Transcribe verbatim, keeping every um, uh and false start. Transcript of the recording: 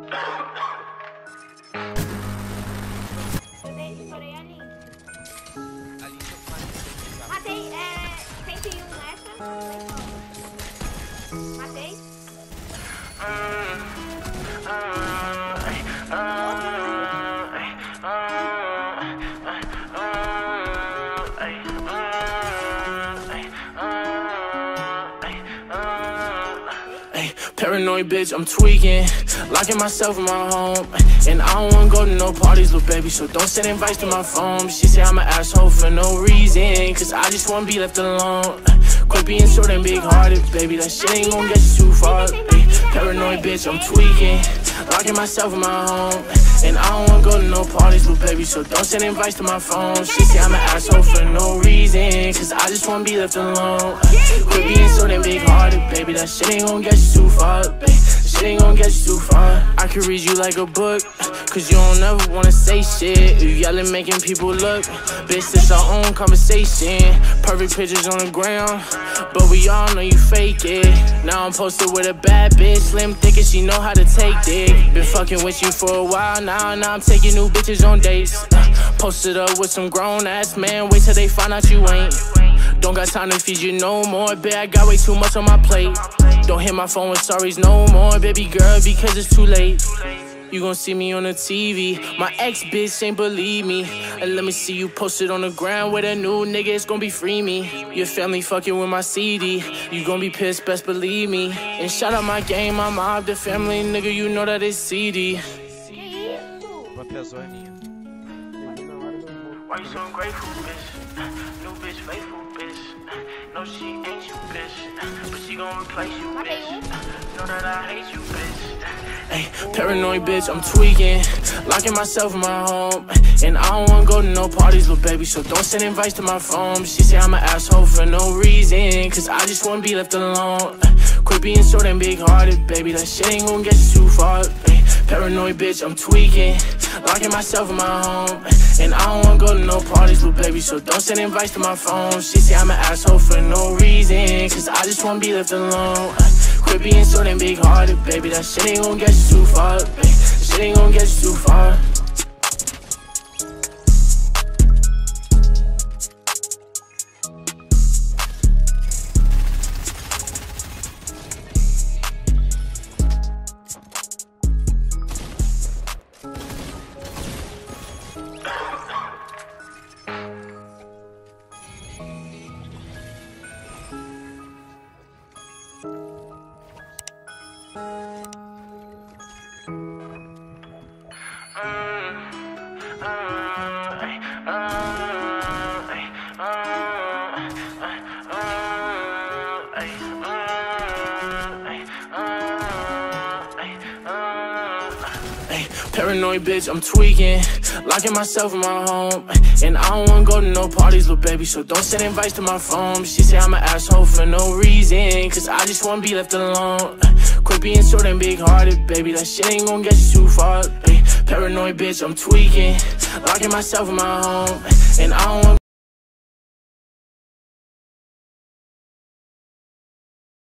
Matei, é... cento e um nessa. Matei. Paranoid bitch, I'm tweaking, locking myself in my home. And I don't wanna go to no parties, little baby, so don't send invites to my phone. She say I'm an asshole for no reason, cause I just wanna be left alone. Quit being so damn big-hearted, baby, that shit ain't gon' get you too far. Paranoid bitch, I'm tweaking, locking myself in my home. And I don't wanna go to no parties, little baby, so don't send invites to my phone. She say I'm an asshole for no reason, cause I just wanna be left alone. Quit being so damn big-hearted, baby, that shit ain't gon' get you too far. That shit ain't gon' get you too far. I can read you like a book, cause you don't ever wanna say shit. You yelling, making people look. Bitch, this our own conversation. Perfect pictures on the ground, but we all know you fake it. Now I'm posted with a bad bitch, slim thick and she know how to take dick. Been fucking with you for a while now, now I'm taking new bitches on dates. uh, Posted up with some grown ass man, wait till they find out you ain't. Don't got time to feed you no more, bitch, I got way too much on my plate. Don't hit my phone with sorries no more, baby girl, because it's too late. You gon' see me on the T V, my ex bitch ain't believe me. And let me see you posted on the ground with a new nigga, it's gon' be free me. Your family fucking with my C D, you gon' be pissed, best believe me. And shout out my game, my mob, the family, nigga, you know that it's C D. Uma pessoa é minha. Why you so ungrateful, bitch? New bitch, faithful, bitch. No, she ain't you, bitch, but she gon' replace you, bitch. Know that I hate you, bitch. Ay, paranoid bitch, I'm tweaking, locking myself in my home. And I don't wanna go to no parties, little baby, so don't send invites to my phone. She say I'm an asshole for no reason, cause I just wanna be left alone. Quit being so damn big-hearted, baby, that shit ain't gon' get you too far. Ay, paranoid bitch, I'm tweaking, locking myself in my home. And I don't wanna go to no parties, little baby, so don't send invites to my phone. She say I'm an asshole for no reason, cause I just wanna be left alone. Quit being so damn big-hearted, baby, that shit ain't gon' get you too far. That shit ain't gon' get you too far. Paranoid bitch, I'm tweaking, locking myself in my home. And I don't wanna go to no parties, little baby, so don't send invites to my phone. She say I'm an asshole for no reason, cause I just wanna be left alone. Quit being so damn big-hearted, baby, that shit ain't gon' get you too far. Ay, paranoid bitch, I'm tweaking, locking myself in my home. And I don't wanna